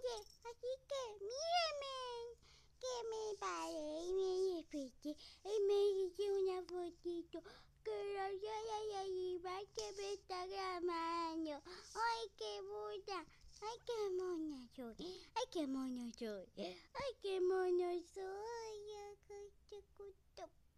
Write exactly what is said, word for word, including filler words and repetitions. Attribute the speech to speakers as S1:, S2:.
S1: así que míreme, que me paré y me desperté y me hice una fotito. Que la ya arriba que me está grabando. Ay, qué buena. Ay, qué mona soy. Ay, qué mono soy. Ay, qué mono soy. Ay, qué